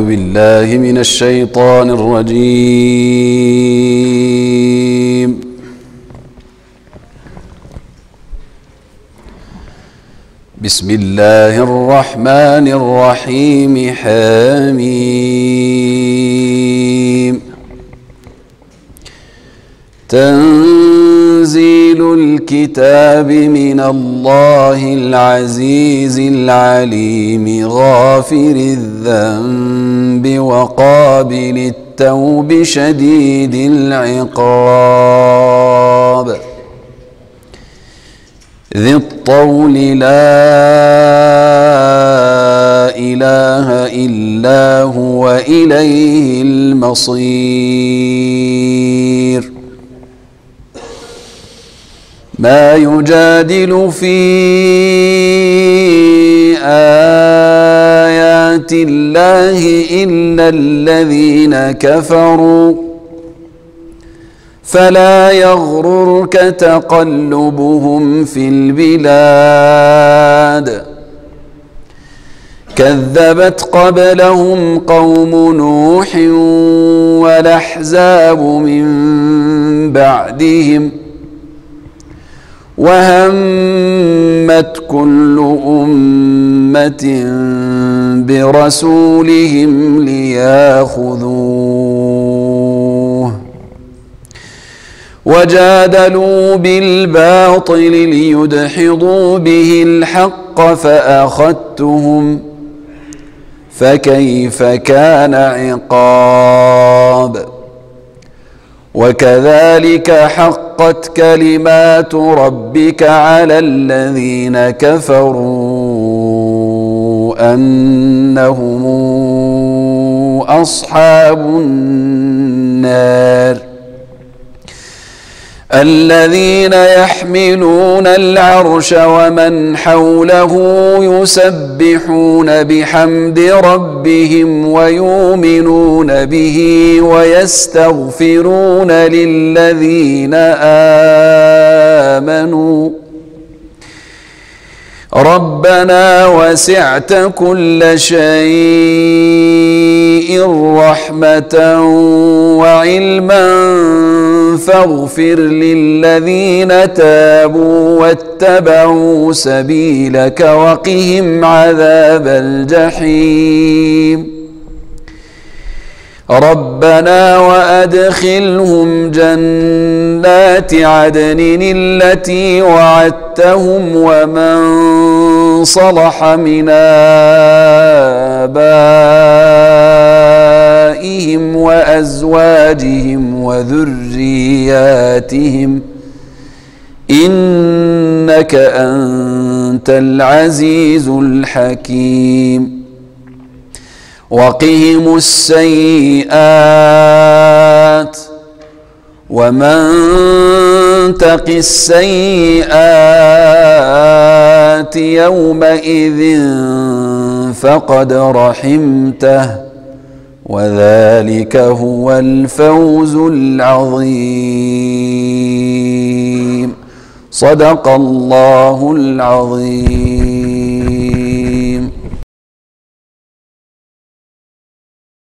أعوذ بالله من الشيطان الرجيم. بسم الله الرحمن الرحيم. حميم. تنزيل الكتاب من الله العزيز العليم غافر الذنب وقابل التوب شديد العقاب ذي الطول لا إله إلا هو إليه المصير. ما يجادل في آيات الله إلا الذين كفروا فلا يغررك تقلبهم في البلاد. كذبت قبلهم قوم نوح والأحزاب من بعدهم وهمت كل أمة برسولهم ليأخذوه وجادلوا بالباطل ليدحضوا به الحق فأخذتهم فكيف كان عقاب. وكذلك حقت كلمات ربك على الذين كفروا أنهم أصحاب النار الذين يحملون العرش ومن حوله يسبحون بحمد ربهم ويؤمنون به ويستغفرون للذين آمنوا ربنا وسعت كل شيء رحمة وعلما فاغفر للذين تابوا واتبعوا سبيلك وقهم عذاب الجحيم. ربنا وأدخلهم جنات عدن التي وعدتهم ومن صلح من آبائهم وأزواجهم وذرياتهم إنك أنت العزيز الحكيم. وقهم السيئات ومن تق السيئات يومئذ فقد رحمته وذلك هو الفوز العظيم. صدق الله العظيم.